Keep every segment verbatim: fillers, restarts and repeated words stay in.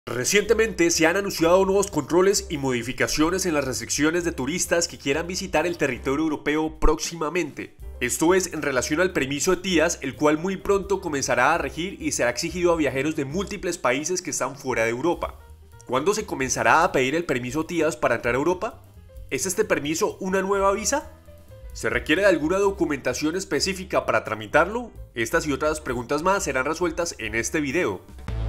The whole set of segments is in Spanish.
Recientemente se han anunciado nuevos controles y modificaciones en las restricciones de turistas que quieran visitar el territorio europeo próximamente. Esto es en relación al permiso ETIAS, el cual muy pronto comenzará a regir y será exigido a viajeros de múltiples países que están fuera de Europa. ¿Cuándo se comenzará a pedir el permiso ETIAS para entrar a Europa? ¿Es este permiso una nueva visa? ¿Se requiere de alguna documentación específica para tramitarlo? Estas y otras preguntas más serán resueltas en este video.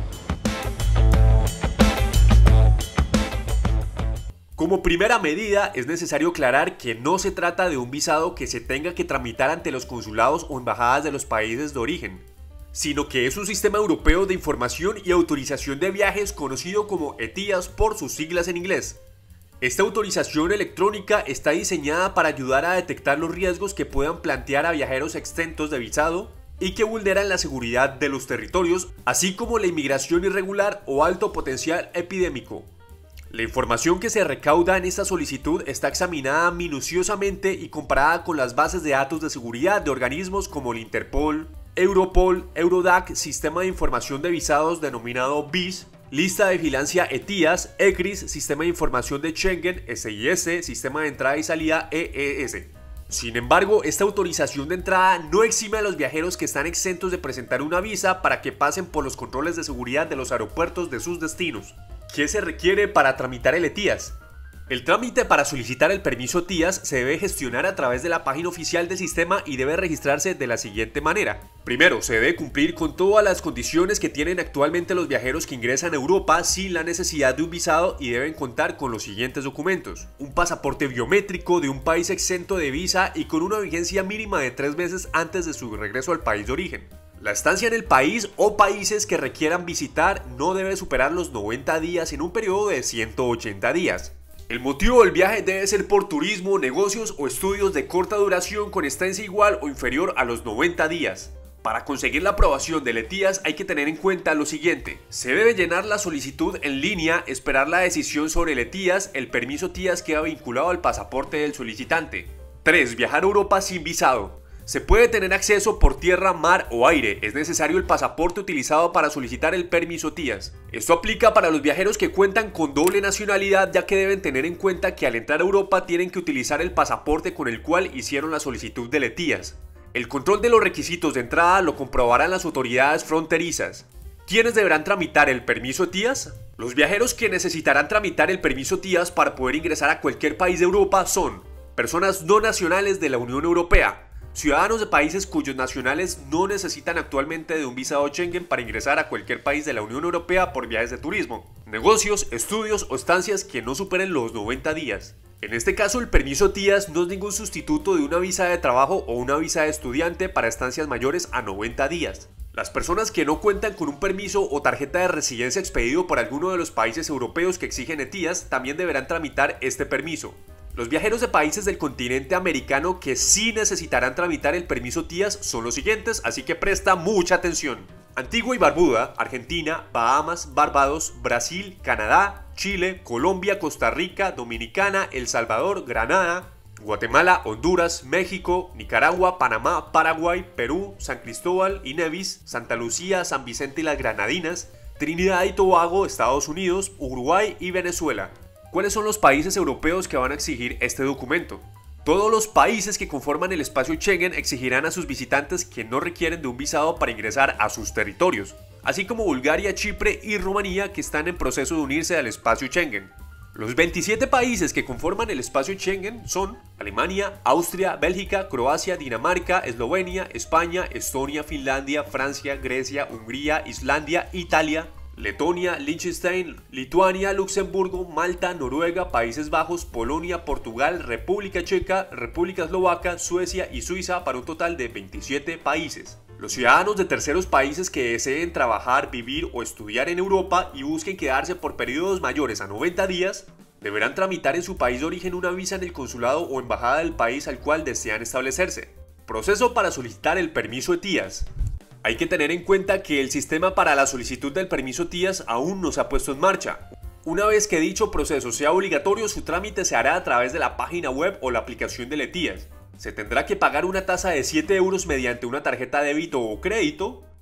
Como primera medida, es necesario aclarar que no se trata de un visado que se tenga que tramitar ante los consulados o embajadas de los países de origen, sino que es un sistema europeo de información y autorización de viajes conocido como ETIAS por sus siglas en inglés. Esta autorización electrónica está diseñada para ayudar a detectar los riesgos que puedan plantear a viajeros exentos de visado y que vulneran la seguridad de los territorios, así como la inmigración irregular o alto potencial epidémico. La información que se recauda en esta solicitud está examinada minuciosamente y comparada con las bases de datos de seguridad de organismos como el Interpol, Europol, Eurodac, Sistema de Información de Visados denominado V I S, Lista de Vigilancia ETIAS, ECRIS, Sistema de Información de Schengen, S I S, Sistema de Entrada y Salida E E S. Sin embargo, esta autorización de entrada no exime a los viajeros que están exentos de presentar una visa para que pasen por los controles de seguridad de los aeropuertos de sus destinos. ¿Qué se requiere para tramitar el ETIAS? El trámite para solicitar el permiso ETIAS se debe gestionar a través de la página oficial del sistema y debe registrarse de la siguiente manera. Primero, se debe cumplir con todas las condiciones que tienen actualmente los viajeros que ingresan a Europa sin la necesidad de un visado y deben contar con los siguientes documentos: un pasaporte biométrico de un país exento de visa y con una vigencia mínima de tres meses antes de su regreso al país de origen. La estancia en el país o países que requieran visitar no debe superar los noventa días en un periodo de ciento ochenta días. El motivo del viaje debe ser por turismo, negocios o estudios de corta duración con estancia igual o inferior a los noventa días. Para conseguir la aprobación del ETIAS hay que tener en cuenta lo siguiente: se debe llenar la solicitud en línea, esperar la decisión sobre el ETIAS, el permiso ETIAS queda vinculado al pasaporte del solicitante. tres. Viajar a Europa sin visado. Se puede tener acceso por tierra, mar o aire. Es necesario el pasaporte utilizado para solicitar el permiso ETIAS. Esto aplica para los viajeros que cuentan con doble nacionalidad, ya que deben tener en cuenta que al entrar a Europa tienen que utilizar el pasaporte con el cual hicieron la solicitud del ETIAS. El control de los requisitos de entrada lo comprobarán las autoridades fronterizas. ¿Quiénes deberán tramitar el permiso ETIAS? Los viajeros que necesitarán tramitar el permiso ETIAS para poder ingresar a cualquier país de Europa son personas no nacionales de la Unión Europea, ciudadanos de países cuyos nacionales no necesitan actualmente de un visado Schengen para ingresar a cualquier país de la Unión Europea por viajes de turismo, negocios, estudios o estancias que no superen los noventa días. En este caso, el permiso ETIAS no es ningún sustituto de una visa de trabajo o una visa de estudiante para estancias mayores a noventa días. Las personas que no cuentan con un permiso o tarjeta de residencia expedido por alguno de los países europeos que exigen ETIAS también deberán tramitar este permiso. Los viajeros de países del continente americano que sí necesitarán tramitar el permiso ETIAS son los siguientes, así que presta mucha atención: Antigua y Barbuda, Argentina, Bahamas, Barbados, Brasil, Canadá, Chile, Colombia, Costa Rica, Dominicana, El Salvador, Granada, Guatemala, Honduras, México, Nicaragua, Panamá, Paraguay, Perú, San Cristóbal y Nevis, Santa Lucía, San Vicente y las Granadinas, Trinidad y Tobago, Estados Unidos, Uruguay y Venezuela. ¿Cuáles son los países europeos que van a exigir este documento? Todos los países que conforman el espacio Schengen exigirán a sus visitantes que no requieren de un visado para ingresar a sus territorios, así como Bulgaria, Chipre y Rumanía, que están en proceso de unirse al espacio Schengen. Los veintisiete países que conforman el espacio Schengen son Alemania, Austria, Bélgica, Croacia, Dinamarca, Eslovenia, España, Estonia, Finlandia, Francia, Grecia, Hungría, Islandia, Italia, Letonia, Liechtenstein, Lituania, Luxemburgo, Malta, Noruega, Países Bajos, Polonia, Portugal, República Checa, República Eslovaca, Suecia y Suiza, para un total de veintisiete países. Los ciudadanos de terceros países que deseen trabajar, vivir o estudiar en Europa y busquen quedarse por periodos mayores a noventa días, deberán tramitar en su país de origen una visa en el consulado o embajada del país al cual desean establecerse. Proceso para solicitar el permiso ETIAS. Hay que tener en cuenta que el sistema para la solicitud del permiso ETIAS aún no se ha puesto en marcha. Una vez que dicho proceso sea obligatorio, su trámite se hará a través de la página web o la aplicación del ETIAS. Se tendrá que pagar una tasa de siete euros mediante una tarjeta de débito o crédito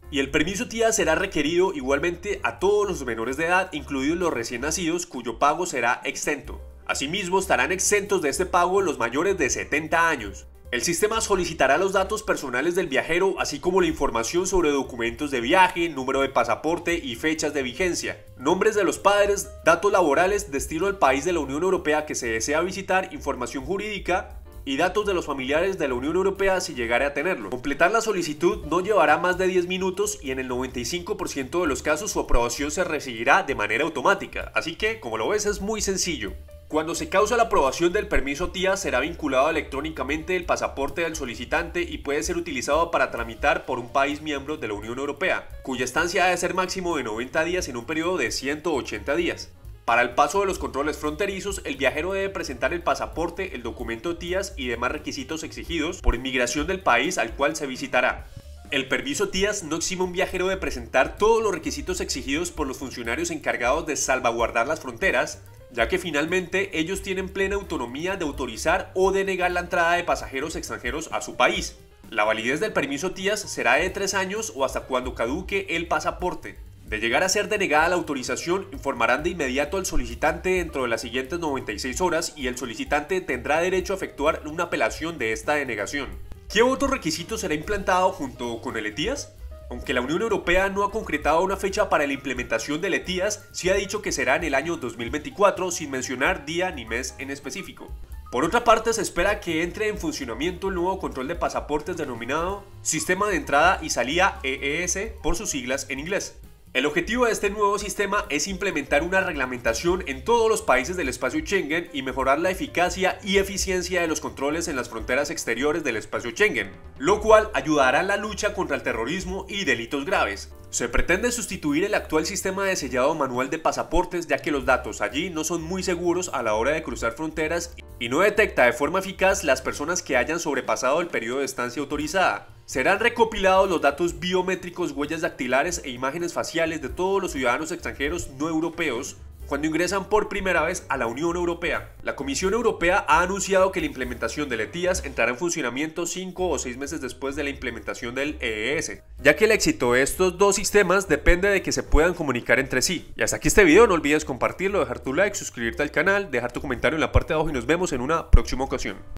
Y el permiso T I A será requerido igualmente a todos los menores de edad, incluidos los recién nacidos, cuyo pago será exento. Asimismo, estarán exentos de este pago los mayores de setenta años. El sistema solicitará los datos personales del viajero, así como la información sobre documentos de viaje, número de pasaporte y fechas de vigencia, nombres de los padres, datos laborales, destino al país de la Unión Europea que se desea visitar, información jurídica y datos de los familiares de la Unión Europea si llegara a tenerlo. Completar la solicitud no llevará más de diez minutos y en el noventa y cinco por ciento de los casos su aprobación se recibirá de manera automática, así que, como lo ves, es muy sencillo. Cuando se causa la aprobación del permiso T I A será vinculado electrónicamente el pasaporte del solicitante y puede ser utilizado para tramitar por un país miembro de la Unión Europea, cuya estancia debe ser máximo de noventa días en un periodo de ciento ochenta días. Para el paso de los controles fronterizos, el viajero debe presentar el pasaporte, el documento T I A S y demás requisitos exigidos por inmigración del país al cual se visitará. El permiso T I A S no exime a un viajero de presentar todos los requisitos exigidos por los funcionarios encargados de salvaguardar las fronteras, ya que finalmente ellos tienen plena autonomía de autorizar o denegar la entrada de pasajeros extranjeros a su país. La validez del permiso T I A S será de tres años o hasta cuando caduque el pasaporte. De llegar a ser denegada la autorización, informarán de inmediato al solicitante dentro de las siguientes noventa y seis horas y el solicitante tendrá derecho a efectuar una apelación de esta denegación. ¿Qué otro requisito será implantado junto con el E T I A S? Aunque la Unión Europea no ha concretado una fecha para la implementación del E T I A S, sí ha dicho que será en el año dos mil veinticuatro sin mencionar día ni mes en específico. Por otra parte, se espera que entre en funcionamiento el nuevo control de pasaportes denominado Sistema de Entrada y Salida E E S por sus siglas en inglés. El objetivo de este nuevo sistema es implementar una reglamentación en todos los países del espacio Schengen y mejorar la eficacia y eficiencia de los controles en las fronteras exteriores del espacio Schengen, lo cual ayudará en la lucha contra el terrorismo y delitos graves. Se pretende sustituir el actual sistema de sellado manual de pasaportes, ya que los datos allí no son muy seguros a la hora de cruzar fronteras y no detecta de forma eficaz las personas que hayan sobrepasado el periodo de estancia autorizada. Serán recopilados los datos biométricos, huellas dactilares e imágenes faciales de todos los ciudadanos extranjeros no europeos cuando ingresan por primera vez a la Unión Europea. La Comisión Europea ha anunciado que la implementación del E T I A S entrará en funcionamiento cinco o seis meses después de la implementación del E E S, ya que el éxito de estos dos sistemas depende de que se puedan comunicar entre sí. Y hasta aquí este video, no olvides compartirlo, dejar tu like, suscribirte al canal, dejar tu comentario en la parte de abajo y nos vemos en una próxima ocasión.